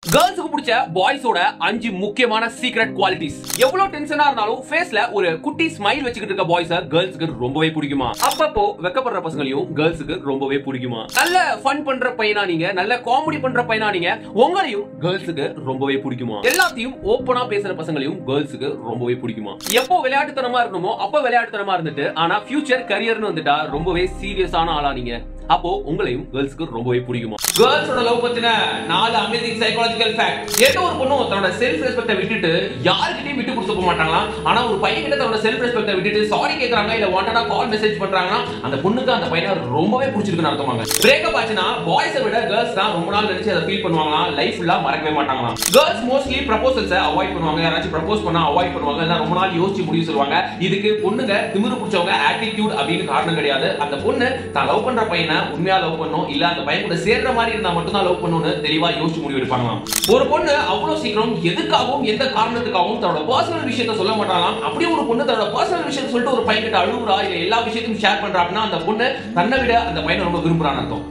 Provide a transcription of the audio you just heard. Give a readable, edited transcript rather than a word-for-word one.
கேர்ள்ஸ்க்கு பிடிச்ச பாய்ஸோட 5 முக்கியமான secret qualities. எவ்வளவு டென்ஷனா இருந்தாலும் ஃபேஸ்ல ஒரு குட்டி ஸ்மைல் வச்சுக்கிட்டு இருக்க பாய்ஸ கேர்ள்ஸ்க்கு ரொம்பவே பிடிக்குமா? அப்பப்போ வெக்கப்படுற பசங்களையும் கேர்ள்ஸ்க்கு ரொம்பவே பிடிக்குமா? நல்ல ஃபன் பண்ற பையனா நீங்க, நல்ல காமெடி பண்ற பையனா நீங்க, உங்களையும் கேர்ள்ஸ்க்கு ரொம்பவே பிடிக்குமா? எல்லாத்தையும் ஓப்பனா பேசுற பசங்களையும் கேர்ள்ஸ்க்கு ரொம்பவே பிடிக்குமா? எப்போ விளையாட்டுத்தனமா இருக்கணுமோ அப்ப விளையாட்டுத்தனமா இருந்துட்டு, ஆனா ஃபியூச்சர் கரியர்னு வந்துட்டா ரொம்பவே சீரியஸான ஆளா நீங்க, அப்போ உங்களையும் கேர்ள்ஸ்க்கு ரொம்பவே பிடிக்குமா? கேர்ள்ஸோட லவ் பத்தின 4 அமேசிங் சைக்காலஜிக்கல் ஃபேக்ட். எந்த ஒரு பொண்ணும் தன்னோட செல்ஃப் ரெஸ்பெக்ட விட்டுட்டு யார்கிட்டயும் விட்டு கொடுக்க மாட்டாங்களா? ஆனா ஒரு பையன் கிட்ட தன்னோட செல்ஃப் ரெஸ்பெக்ட விட்டுட்டு சாரி கேக்குறாங்க, இல்ல வாண்டடா கால் மெசேஜ் பண்றாங்கன்னா அந்த பொண்ணுக்கு அந்த பையனை ரொம்பவே பிடிச்சிருக்குன்னு அர்த்தமாங்க. பிரேக்கப் ஆச்சுன்னா பாய்ஸை விட கேர்ள்ஸ் தான் ரொம்ப நாள் நினைச்சு அதை ஃபீல் பண்ணுவாங்களா, லைஃப் ஃபுல்லா மறக்கவே மாட்டாங்களா. கேர்ள்ஸ் மோஸ்ட்லி ப்ரப்போசல்ஸை அவாய்ட் பண்ணுவாங்க, யாராச்சும் ப்ரப்போஸ் பண்ணா அவாய்ட் பண்ணுவாங்க, இல்ல ரொம்ப நாள் யோசிச்சு முடிவு சொல்லுவாங்க. இதுக்கு பொண்ணுங்க திமிரு பிடிச்சவங்க ஆட்டிடியூட் அப்படின்னு காரணம் கிடையாது. அந்த பொண்ணு தான் லவ் பண்ற பையனை உண்மையா லவ் பண்ணும், இல்ல அந்த பையன் கூட சேர்ற மாதிரி இருந்தா மட்டும் தான் லவ் பண்ணுன்னு தெளிவா யோசிச்சு முடிவு எடுப்பாங்களாம். ஒரு பொண்ணு அவ்வளவு சீக்கிரம் எதுக்காகவும் எந்த காரணத்துக்காகவும் தன்னோட பர்சனல் விஷயத்தை சொல்ல மாட்டாங்களாம். அப்படியே ஒரு பொண்ணு தன்னோட பர்சனல் விஷயத்தை சொல்லிட்டு ஒரு பையன் கிட்ட அழுகுறா, இல்ல எல்லா விஷயத்தையும் ஷேர் பண்றா அப்படின்னா அந்த பொண்ணு தன்னை விட அந்த பையனை ரொம்ப விரும்புறான்னு அர்த்தம்.